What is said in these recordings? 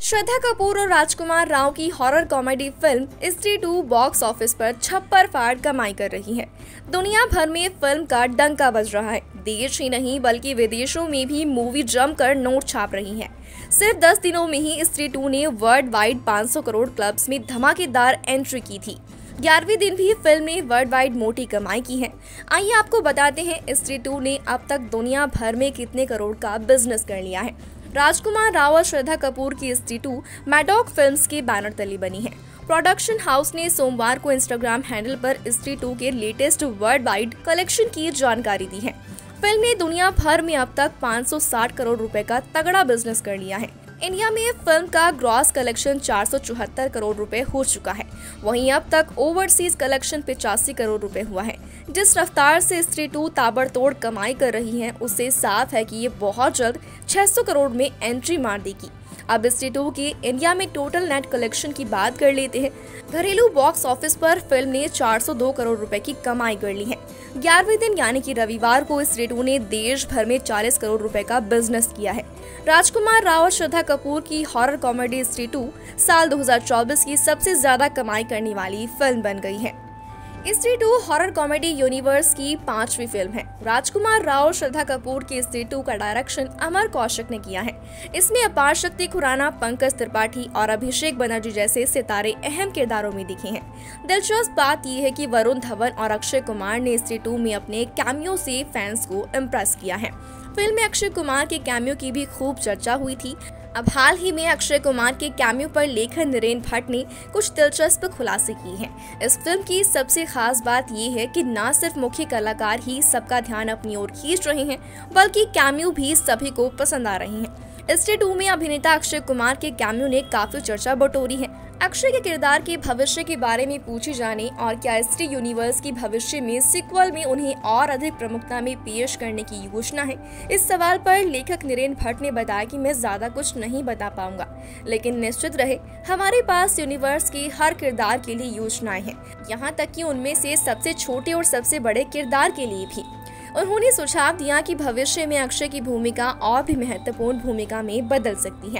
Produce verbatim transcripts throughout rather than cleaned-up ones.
श्रद्धा कपूर और राजकुमार राव की horror comedy film Stree two box office पर छप्पर फाड़ कमाई कर रही है। दुनिया भर में फिल्म का डंका बज रहा है। देश ही नहीं बल्कि विदेशों में भी मूवी जमकर नोट छाप रही है। सिर्फ दस दिनों में ही स्त्री टू ने वर्ल्ड वाइड पाँच सौ करोड़ क्लब्स में धमाकेदार एंट्री की थी। ग्यारहवें दिन भी फिल्म ने वर्ल्ड वाइड मोटी कमाई की है। आइए आपको बताते हैं स्त्री टू ने अब तक दुनिया भर में कितने करोड़ का बिजनेस कर लिया है। राजकुमार राव और श्रद्धा कपूर की स्त्री टू मैडॉक फिल्म्स के बैनर तले बनी है। प्रोडक्शन हाउस ने सोमवार को इंस्टाग्राम हैंडल पर स्त्री टू के लेटेस्ट वर्ल्ड वाइड कलेक्शन की जानकारी दी है। फिल्म ने दुनिया भर में अब तक पाँच सौ साठ करोड़ रुपए का तगड़ा बिजनेस कर लिया है। इंडिया में फिल्म का ग्रॉस कलेक्शन चार सौ चौहत्तर करोड़ रुपए हो चुका है। वहीं अब तक ओवरसीज कलेक्शन पचासी करोड़ रुपए हुआ है। जिस रफ्तार से स्त्री टू ताबड़तोड़ कमाई कर रही है, उससे साफ है कि ये बहुत जल्द छह सौ करोड़ में एंट्री मार देगी। अब स्त्री टू की इंडिया में टोटल नेट कलेक्शन की बात कर लेते हैं। घरेलू बॉक्स ऑफिस पर फिल्म ने चार सौ दो करोड़ रुपए की कमाई कर ली है। ग्यारहवें दिन यानी कि रविवार को स्त्री टू ने देश भर में चालीस करोड़ रुपए का बिजनेस किया है। राजकुमार राव और श्रद्धा कपूर की हॉरर कॉमेडी स्त्री टू साल दो हज़ार चौबीस की सबसे ज्यादा कमाई करने वाली फिल्म बन गई है। स्त्री टू हॉरर कॉमेडी यूनिवर्स की पांचवी फिल्म है। राजकुमार राव और श्रद्धा कपूर की स्त्री टू का डायरेक्शन अमर कौशिक ने किया है। इसमें अपार शक्ति खुराना, पंकज त्रिपाठी और अभिषेक बनर्जी जैसे सितारे अहम किरदारों में दिखे हैं। दिलचस्प बात यह है कि वरुण धवन और अक्षय कुमार ने स्त्री टू में अपने कैमियो से फैंस को इम्प्रेस किया है। फिल्म में अक्षय कुमार के कैमियो की भी खूब चर्चा हुई थी। अब हाल ही में अक्षय कुमार के कैमियो पर लेखक नरेन भट्ट ने कुछ दिलचस्प खुलासे किए हैं। इस फिल्म की सबसे खास बात ये है कि न सिर्फ मुख्य कलाकार ही सबका ध्यान अपनी ओर खींच रहे हैं, बल्कि कैमियो भी सभी को पसंद आ रहे हैं। स्त्री टू में अभिनेता अक्षय कुमार के कैमियो ने काफी चर्चा बटोरी है। अक्षय के किरदार के भविष्य के बारे में पूछे जाने और क्या स्त्री यूनिवर्स की भविष्य में सीक्वल में उन्हें और अधिक प्रमुखता में पेश करने की योजना है, इस सवाल पर लेखक नरेन भट्ट ने बताया कि मैं ज्यादा कुछ नहीं बता पाऊंगा, लेकिन निश्चित रहे हमारे पास यूनिवर्स के हर किरदार के लिए योजनाएं हैं, यहाँ तक कि उनमें से सबसे छोटे और सबसे बड़े किरदार के लिए भी। उन्होंने सुझाव दिया कि भविष्य में अक्षय की भूमिका और भी महत्वपूर्ण भूमिका में बदल सकती है।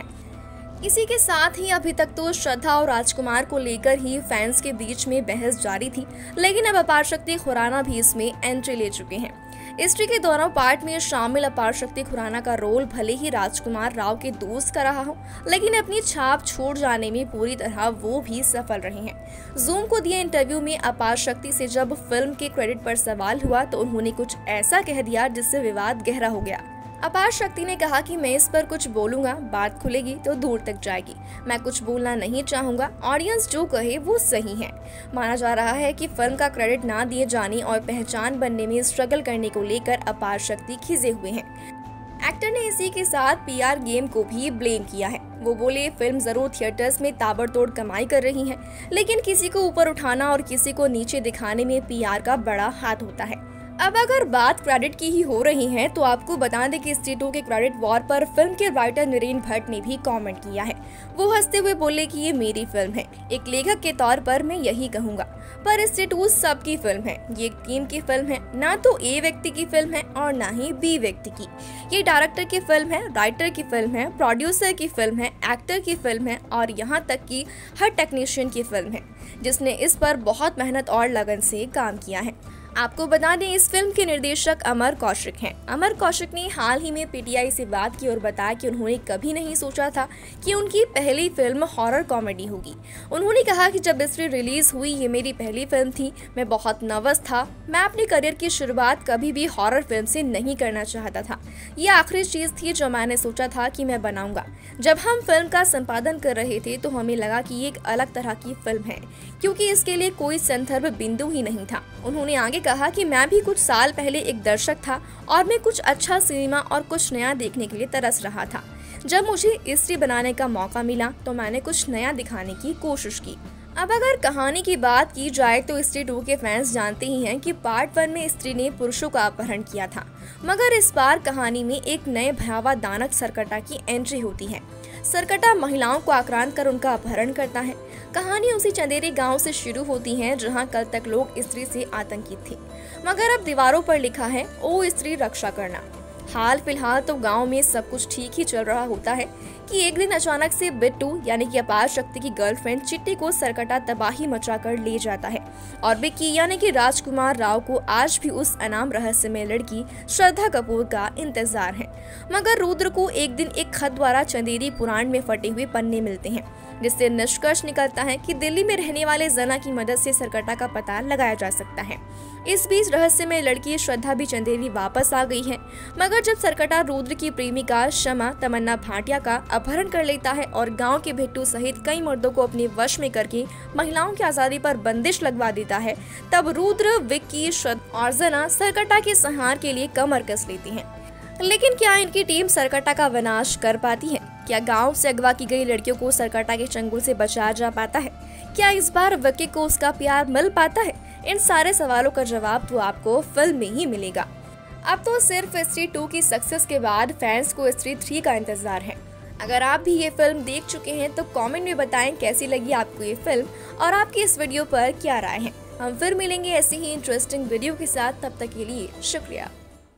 इसी के साथ ही अभी तक तो श्रद्धा और राजकुमार को लेकर ही फैंस के बीच में बहस जारी थी, लेकिन अब अपार शक्ति खुराना भी इसमें एंट्री ले चुके हैं। स्त्री के दोनों पार्ट में शामिल अपार शक्ति खुराना का रोल भले ही राजकुमार राव के दोस्त का रहा हो, लेकिन अपनी छाप छोड़ जाने में पूरी तरह वो भी सफल रहे हैं। जूम को दिए इंटरव्यू में अपार शक्ति से जब फिल्म के क्रेडिट पर सवाल हुआ तो उन्होंने कुछ ऐसा कह दिया जिससे विवाद गहरा हो गया। अपार शक्ति ने कहा कि मैं इस पर कुछ बोलूंगा, बात खुलेगी तो दूर तक जाएगी। मैं कुछ बोलना नहीं चाहूंगा, ऑडियंस जो कहे वो सही है। माना जा रहा है कि फिल्म का क्रेडिट ना दिए जाने और पहचान बनने में स्ट्रगल करने को लेकर अपार शक्ति खिजे हुए हैं। एक्टर ने इसी के साथ पीआर गेम को भी ब्लेम किया है। वो बोले, फिल्म जरूर थिएटर्स में ताबड़तोड़ कमाई कर रही है, लेकिन किसी को ऊपर उठाना और किसी को नीचे दिखाने में पीआर का बड़ा हाथ होता है। अब अगर बात क्रेडिट की ही हो रही है तो आपको बता दें कि स्त्री टू के क्रेडिट वॉर पर फिल्म के राइटर नरेन भट्ट ने भी कमेंट किया है। वो हंसते हुए बोले कि ये मेरी फिल्म है, एक लेखक के तौर पर मैं यही कहूंगा, पर स्त्री टू सबकी फिल्म है। ये एक टीम की फिल्म है, ना तो ए व्यक्ति की फिल्म है और ना ही बी व्यक्ति की। ये डायरेक्टर की फिल्म है, राइटर की फिल्म है, प्रोड्यूसर की फिल्म है, एक्टर की फिल्म है और यहाँ तक कि हर टेक्नीशियन की फिल्म है, जिसने इस पर बहुत मेहनत और लगन से काम किया है। आपको बता दें, इस फिल्म के निर्देशक अमर कौशिक हैं। अमर कौशिक ने हाल ही में पीटीआई से बात की और बताया कि उन्होंने कभी नहीं सोचा था कि उनकी पहली फिल्म हॉरर कॉमेडी होगी। उन्होंने कहा कि जब स्त्री रिलीज हुई, ये मेरी पहली फिल्म थी, मैं बहुत नर्वस था। मैं अपने करियर की शुरुआत कभी भी हॉरर फिल्म से नहीं करना चाहता था। ये आखिरी चीज थी जो मैंने सोचा था कि मैं बनाऊंगा। जब हम फिल्म का संपादन कर रहे थे तो हमें लगा कि ये एक अलग तरह की फिल्म है, क्योंकि इसके लिए कोई संदर्भ बिंदु ही नहीं था। उन्होंने आगे कहा कि मैं भी कुछ साल पहले एक दर्शक था और मैं कुछ अच्छा सिनेमा और कुछ नया देखने के लिए तरस रहा था। जब मुझे स्त्री बनाने का मौका मिला तो मैंने कुछ नया दिखाने की कोशिश की। अब अगर कहानी की बात की जाए तो स्त्री टू के फैंस जानते ही हैं कि पार्ट वन में स्त्री ने पुरुषों का अपहरण किया था, मगर इस बार कहानी में एक नए भयावह दानव सरकटा की एंट्री होती है। सरकटा महिलाओं को आक्रांत कर उनका अपहरण करता है। कहानी उसी चंदेरी गांव से शुरू होती है जहां कल तक लोग स्त्री से आतंकित थे, मगर अब दीवारों पर लिखा है, ओ स्त्री रक्षा करना। हाल फिलहाल तो गांव में सब कुछ ठीक ही चल रहा होता है कि एक दिन अचानक से बिट्टू यानी कि अपार शक्ति की गर्लफ्रेंड चिट्टी को सरकटा तबाही मचाकर ले जाता है और विक्की यानी कि राजकुमार राव को आज भी उस अनाम रहस्यमय लड़की श्रद्धा कपूर का इंतजार है। मगर रुद्र को एक दिन एक खत द्वारा चंदेरी पुराण में फटे हुए पन्ने मिलते हैं, जिससे निष्कर्ष निकलता है कि दिल्ली में रहने वाले जना की मदद से सरकटा का पता लगाया जा सकता है। इस बीच रहस्यमय लड़की श्रद्धा भी चंदेरी वापस आ गई है, मगर जब सरकटा रुद्र की प्रेमिका शमा तमन्ना भाटिया का अपहरण कर लेता है और गांव के बिट्टू सहित कई मर्दों को अपने वश में करके महिलाओं की आजादी पर बंदिश लगवा देता है, तब रुद्र, विक्की, श्रद्धा और जना सरकटा के संहार के लिए कमर कस लेती हैं। लेकिन क्या इनकी टीम सरकटा का विनाश कर पाती है? क्या गांव से अगवा की गई लड़कियों को सरकटा के चंगुल से बचाया जा पाता है? क्या इस बार विक्की को उसका प्यार मिल पाता है? इन सारे सवालों का जवाब तो आपको फिल्म में ही मिलेगा। अब तो सिर्फ स्त्री टू की सक्सेस के बाद फैंस को स्त्री थ्री का इंतजार है। अगर आप भी ये फिल्म देख चुके हैं तो कमेंट में बताएं कैसी लगी आपको ये फिल्म और आपकी इस वीडियो पर क्या राय है। हम फिर मिलेंगे ऐसी ही इंटरेस्टिंग वीडियो के साथ, तब तक के लिए शुक्रिया।